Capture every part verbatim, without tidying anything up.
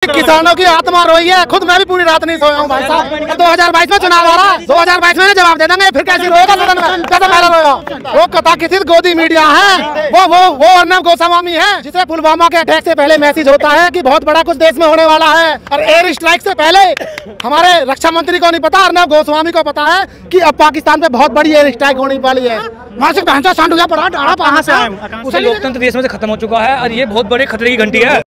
किसानों की आत्मा रोई है। खुद मैं भी पूरी रात नहीं सोया हूँ भाई साहब। दो हजार बाईस में चुनाव आ रहा है, दो हजार बाईस में जवाब दे देंगे, फिर कैसे रोएगा सदन में, कैसे पहले रोएगा। वो कथाकथित गोदी मीडिया है, वो वो वो अर्नब गोस्वामी है, जिसे पुलवामा के अटैक से पहले मैसेज होता है कि बहुत बड़ा कुछ देश में होने वाला है। और एयर स्ट्राइक से पहले हमारे रक्षा मंत्री को नहीं पता, अर्नब गोस्वामी को पता है कि अब पाकिस्तान पे बहुत बड़ी एयर स्ट्राइक होने वाली है। वहाँ से ढांचा सांड हुआ पड़ा डाड़ा कहाँ से आया, उसे लोकतंत्र देश में से खत्म हो चुका है और ये बहुत बड़े खतरे की घंटी है।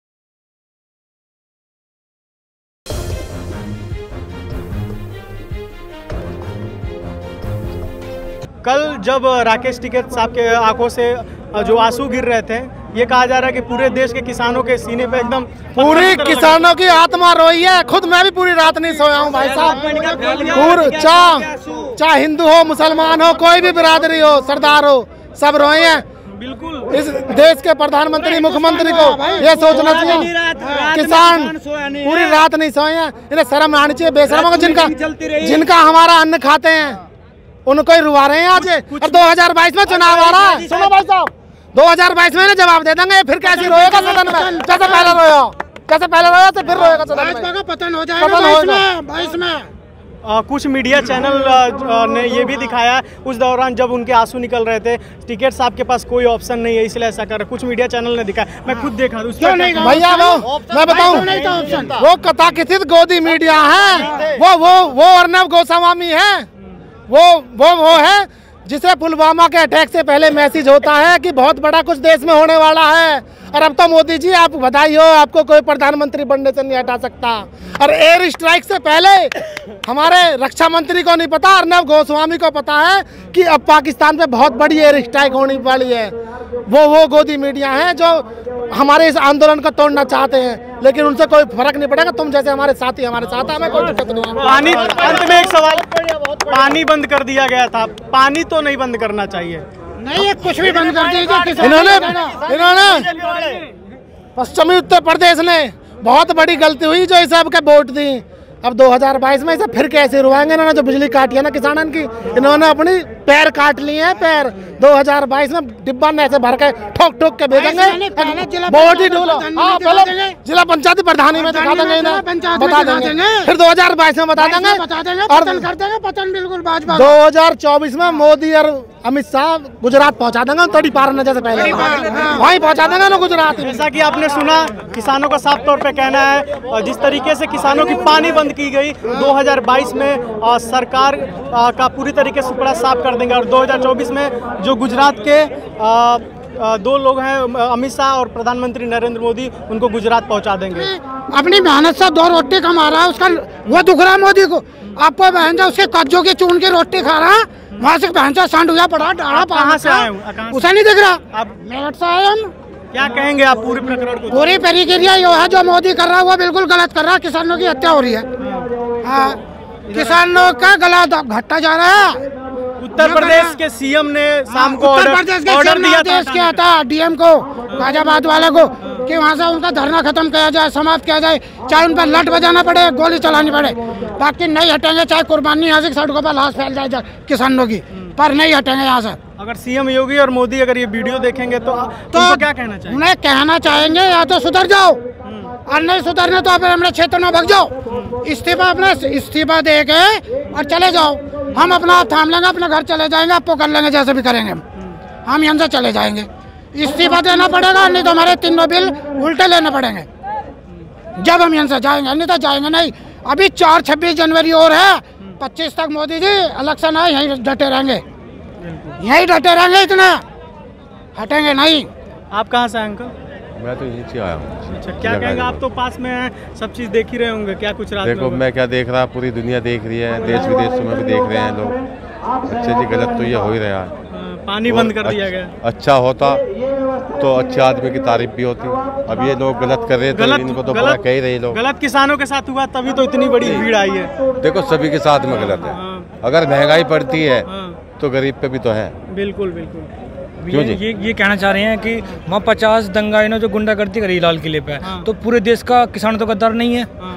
कल जब राकेश टिकैत साहब के आंखों से जो आंसू गिर रहे थे, ये कहा जा रहा है कि पूरे देश के किसानों के सीने पे एकदम पूरी किसानों की आत्मा रोई है। खुद मैं भी पूरी रात नहीं सोया हूँ भाई साहब। पूरे चाहे चाहे हिंदू हो, मुसलमान हो, कोई भी बिरादरी हो, सरदार हो, सब रोए हैं। बिल्कुल इस देश के प्रधानमंत्री मुख्यमंत्री को ये सोचना चाहिए, किसान पूरी रात नहीं सोए हैं, इन्हें शर्म आनी चाहिए। बेशर्म को जिनका जिनका हमारा अन्न खाते हैं उनको ही रुआ रहे हैं आज। और दो हजार बाईस में चुनाव आ रहा है, सुनो भाई साहब, दो हजार बाईस में जवाब दे देंगे, फिर कैसे रोएगा सदन में, कैसे पहले रोया, कैसे पहले रोया तो फिर रोएगा सदन में, पतन हो जाएगा बाईस में। आ, कुछ मीडिया चैनल आ, ने ये भी दिखाया उस दौरान जब उनके आंसू निकल रहे थे, टिकैत साहब के पास कोई ऑप्शन नहीं है इसलिए ऐसा कर रहे। कुछ मीडिया चैनल ने दिखाया, मैं खुद देखा उस भैया। वो मैं बताऊं, वो कथाकथित गोदी मीडिया है, वो वो वो अर्नब गोस्वामी है, वो वो वो है जिसे पुलवामा के अटैक से पहले मैसेज होता है कि बहुत बड़ा कुछ देश में होने वाला है। और अब तो मोदी जी आप बधाई हो, आपको कोई प्रधानमंत्री बनने से नहीं हटा सकता। और एयर स्ट्राइक से पहले हमारे रक्षा मंत्री को नहीं पता, अर्नब गोस्वामी को पता है कि अब पाकिस्तान पे बहुत बड़ी एयर स्ट्राइक होने वाली है। वो वो गोदी मीडिया है जो हमारे इस आंदोलन को तोड़ना चाहते हैं, लेकिन उनसे कोई फर्क नहीं पड़ेगा। तुम जैसे हमारे साथी हमारे साथ, हमें कोई दिक्कत नहीं है। पानी, अंत में एक सवाल, पानी बंद कर दिया गया था, पानी तो नहीं बंद करना चाहिए। नहीं, ये कुछ भी बंद कर दीजिए। इन्होंने इन्होंने पश्चिमी उत्तर प्रदेश ने बहुत बड़ी गलती हुई जो इसे के वोट दी। अब दो हजार बाईस में इसे फिर कैसे रुआएंगे। इन्होंने जो बिजली काटी है ना किसानों की, इन्होंने अपनी पैर काट लिए हैं, पैर। दो हजार बाईस में डिब्बा में ऐसे भर के ठोक ठोक के भेजेंगे, बॉडी डोलो। हाँ, पहले जिला पंचायती प्रधानी में दिखा देंगे, बता देंगे, फिर दो हजार बाईस में बता देंगे, और कर देंगे पतन बिल्कुल भाजपा। दो हजार चौबीस में मोदी और अमित शाह गुजरात पहुंचा देंगे, तड़ी पार न जैसे पहले वहीं पहुंचा देंगे ना गुजरात। जैसा कि आपने सुना, किसानों का साफ तौर पे कहना है, और जिस तरीके से किसानों की पानी बंद की गई दो हजार बाईस में, आ, सरकार आ, का पूरी तरीके से टुकड़ा साफ कर देंगे। और दो हजार चौबीस में जो गुजरात के आ, आ, दो लोग हैं, अमित शाह और प्रधानमंत्री नरेंद्र मोदी, उनको गुजरात पहुंचा देंगे। अपनी मेहनत से दो रोटी कमा रहा है, उसका वो दुख रहा है मोदी को। आपको बहन जा उसके कज्जों की चून की रोटी खा रहा है, वहाँ से बहन जा सांड हुआ पड़ा डाड़ा कहाँ से आए, उसे नहीं दिख रहा। आप मेरठ से आए हम। क्या कहेंगे आप पूरे प्रकरण को? पूरी प्रक्रिया ये है जो मोदी कर रहा है वो बिल्कुल गलत कर रहा है। किसानों की हत्या हो रही है, हाँ, किसानों का गला घटता जा रहा है। उत्तर प्रदेश के सीएम ने शाम को उत्तर प्रदेश के ऑर्डर दिया था, किया था डीएम को, गाजियाबाद वाले को, कि वहाँ से उनका धरना खत्म किया जाए, समाप्त किया जाए, चाहे उन पर लट बजाना पड़े, गोली चलानी पड़े, बाकी नहीं हटेंगे। चाहे कुर्बानी यहाँ से सड़कों पर लाश फैल जाए किसानों की, पर नहीं हटेंगे यहाँ से। अगर सीएम योगी और मोदी अगर ये वीडियो देखेंगे तो तो क्या कहना चाहिए? उन्हें कहना चाहेंगे या तो सुधर जाओ, और नहीं सुधरने तो फिर अपने क्षेत्र में भाग जाओ, इस्तीफा अपना इस्तीफा दे के और चले जाओ। हम अपना आप थाम लेंगे, अपने घर चले जाएंगे, आपको कर लेंगे जैसे भी करेंगे, हम यहाँ से चले जाएंगे। इस्तीफा देना पड़ेगा, नहीं तो हमारे तीनों बिल उल्टे लेने पड़ेंगे जब हम यहाँ से जाएंगे, नहीं तो जाएंगे नहीं। अभी चार छब्बीस जनवरी और है, पच्चीस तक मोदी जी इलेक्शन है, यहीं डटे रहेंगे, यहीं डटे रहेंगे, इतना हटेंगे नहीं। आप कहाँ से अंकल? मैं तो यहीं से आया हूँ। अच्छा, क्या कहेंगे? आप तो पास में हैं, सब चीज़ देख ही रहे होंगे, क्या कुछ रात देखो में मैं क्या देख रहा, पूरी दुनिया देख रही है, देश विदेशों में भी देख रहे हैं लोग। अच्छे जी, गलत तो ये हो ही रहा है। पानी बंद कर दिया गया। अच्छा होता तो अच्छे आदमी की तारीफ भी होती। अब ये लोग गलत कर रहे हैं, तो इनको तो बड़ा कह ही रहे लोग। गलत किसानों के साथ हुआ तभी तो इतनी बड़ी भीड़ आई है। देखो सभी के साथ में गलत है, अगर महंगाई बढ़ती है तो गरीब पे भी तो है। बिल्कुल बिल्कुल। ये, ये ये कहना चाह रहे हैं कि वहाँ पचास दंगाई ने जो गुंडागर्दी करी लाल किले पे, हाँ। तो पूरे देश का किसान तो गद्दार नहीं है, हाँ।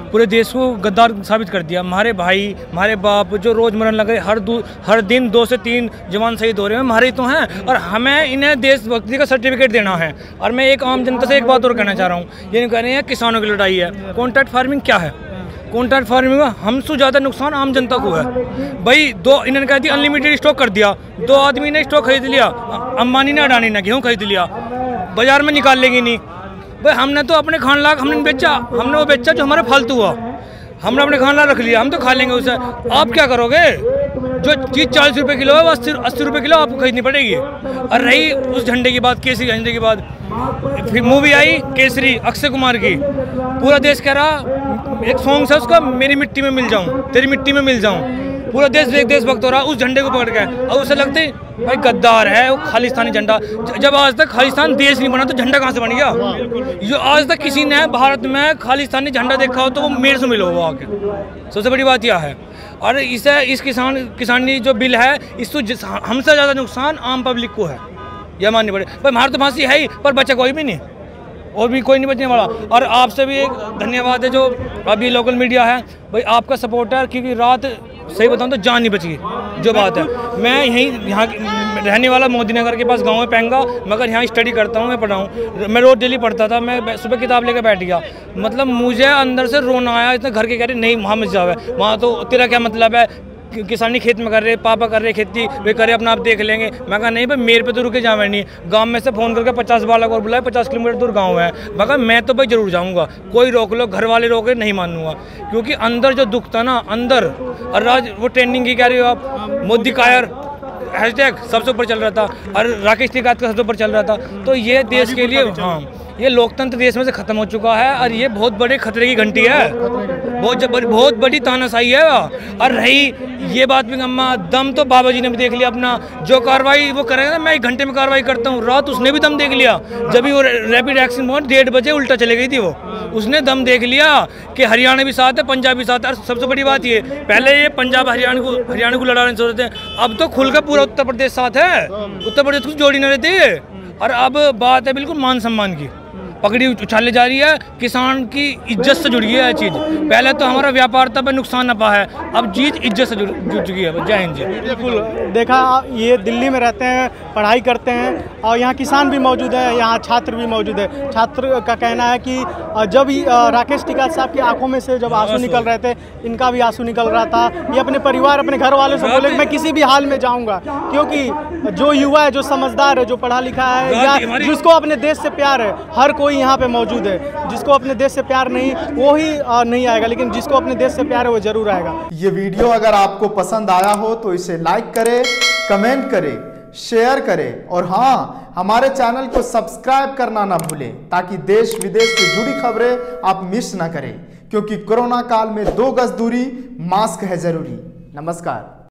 पूरे देश को गद्दार साबित कर दिया। हमारे भाई, हमारे बाप जो रोज मरण लगे, हर दू हर दिन दो से तीन जवान शहीद हो रहे हैं, हमारे तो हैं, और हमें इन्हें देशभक्ति का सर्टिफिकेट देना है। और मैं एक आम जनता से एक बात और कहना चाह रहा हूँ, ये नहीं कह रहे हैं किसानों की लड़ाई है। कॉन्ट्रैक्ट फार्मिंग क्या है? कॉन्ट्रैक्ट फार्मिंग में हमसे ज़्यादा नुकसान आम जनता को है भाई। दो इन्होंने कह दिया अनलिमिटेड स्टॉक कर दिया, दो आदमी ने स्टॉक खरीद लिया, अंबानी ने अडानी ने गेहूँ खरीद लिया, बाजार में निकाल लेगी नहीं भाई। हमने तो अपने खान लाख हमने बेचा, हमने वो बेचा जो हमारा फालतू हुआ, हमने अपने खान लाख रख लिया, हम तो खा लेंगे उसे। आप क्या करोगे? जो चीज़ चालीस रुपये किलो है वो अस्सी अस्सी रुपये किलो आपको खरीदनी पड़ेगी। और रही उस झंडे की बात, केसरी झंडे की बात, फिर मूवी आई केसरी अक्षय कुमार की, पूरा देश कह रहा, एक सॉन्ग है उसका, मेरी मिट्टी में मिल जाऊं, तेरी मिट्टी में मिल जाऊं, पूरा देश देशभक्त हो रहा उस झंडे को पकड़ के। और उसे लगते भाई गद्दार है वो खालिस्तानी झंडा। जब आज तक खालिस्तान देश नहीं बना तो झंडा कहाँ से बन गया? जो आज तक किसी ने भारत में खालिस्तानी झंडा देखा हो तो वो मेरे से मिलो वो आके। सबसे बड़ी बात यह है। और इसे इस किसान किसानी जो बिल है, इससे हमसे ज़्यादा नुकसान आम पब्लिक को है, यह माननी पड़े। पर मार तो फांसी है ही, पर बचा कोई भी नहीं, और भी कोई नहीं बचने वाला। और आपसे भी एक धन्यवाद है जो अभी लोकल मीडिया है भाई, आपका सपोर्ट है, क्योंकि रात सही बताऊं तो जान नहीं बची जो बात है। मैं यहीं यहाँ रहने वाला मोदी नगर के पास गांव में पेंगा, मगर यहाँ स्टडी करता हूँ, मैं पढ़ा हूँ, मैं रोज डेली पढ़ता था। मैं सुबह किताब लेकर बैठ गया, मतलब मुझे अंदर से रोना आया। इतने घर के कह रहे नहीं वहाँ मत जाओ, वहाँ तो तेरा क्या मतलब है, किसानी खेत में कर रहे, पापा कर रहे खेती, वे करे अपना आप देख लेंगे। मैं कहा नहीं भाई मेरे पे तो रुके जावे नहीं। गांव में से फ़ोन करके पचास बालक और बुलाए, पचास किलोमीटर दूर गांव है, मगर मैं तो भाई जरूर जाऊंगा। कोई रोक लो, घर वाले रोके, नहीं मानूंगा, क्योंकि अंदर जो दुख था ना अंदर। और आज वो ट्रेंडिंग की कह रही हो आप, मोदी कायर हैशटैग सबसे ऊपर चल रहा था, और राकेश टिकैत का सबसे ऊपर चल रहा था। तो ये देश के लिए, हाँ, ये लोकतंत्र देश में से खत्म हो चुका है, और ये बहुत बड़े खतरे की घंटी है, बहुत बहुत बड़ी तानाशाही है। और रही ये बात भी अम्मा, दम तो बाबा जी ने भी देख लिया अपना, जो कार्रवाई वो करेगा ना, मैं एक घंटे में कार्रवाई करता हूँ, रात उसने भी दम देख लिया। जब भी वो रैपिड एक्शन पहुंच डेढ़ बजे उल्टा चले गई थी वो, उसने दम देख लिया कि हरियाणा भी साथ है, पंजाब भी साथ है। और सबसे बड़ी बात ये, पहले ये पंजाब हरियाणा को हरियाणा को लड़ाने सोचते थे, अब तो खुलकर पूरा उत्तर प्रदेश साथ है, उत्तर प्रदेश को जोड़ी न रहती है। और अब बात है बिल्कुल मान सम्मान की, पगड़ी उछाले जा रही है, किसान की इज्जत से जुड़ी है चीज़। पहले तो हमारा व्यापार था, नुकसान नफा है, अब चीज़ इज्जत से जुड़ जुड़ चुकी है। जय हिंद जी। बिल्कुल, देखा ये दिल्ली में रहते हैं, पढ़ाई करते हैं, और यहाँ किसान भी मौजूद है, यहाँ छात्र भी मौजूद है। छात्र का कहना है कि जब राकेश टिकैत साहब की आंखों में से जब आंसू निकल रहे थे, इनका भी आंसू निकल रहा था। ये अपने परिवार, अपने घर वालों से बोले मैं किसी भी हाल में जाऊँगा, क्योंकि जो युवा है, जो समझदार है, जो पढ़ा लिखा है, या जिसको अपने देश से प्यार है, हर कोई यहाँ पे मौजूद है। जिसको अपने देश से प्यार नहीं, वो ही नहीं आएगा, लेकिन जिसको अपने देश से प्यार है वो जरूर आएगा। ये वीडियो अगर आपको पसंद आया हो तो इसे लाइक करें, कमेंट करें, शेयर करें, और हाँ, हमारे चैनल को सब्सक्राइब करना ना भूलें, ताकि देश विदेश से जुड़ी खबरें आप मिस ना करें, क्योंकि कोरोना काल में दो गज दूरी, मास्क है जरूरी। नमस्कार।